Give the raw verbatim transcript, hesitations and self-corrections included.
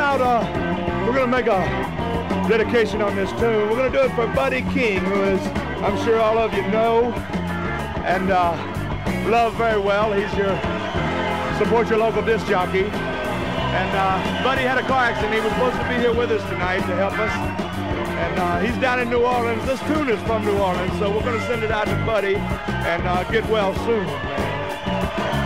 out, uh, we're gonna make a dedication on this tune. We're gonna do it for Buddy King, who is, I'm sure all of you know and uh, love very well. He's your, support your local disc jockey. And uh, Buddy had a car accident. He was supposed to be here with us tonight to help us. And uh, he's down in New Orleans. This tune is from New Orleans, so we're gonna send it out to Buddy and uh, get well soon, man.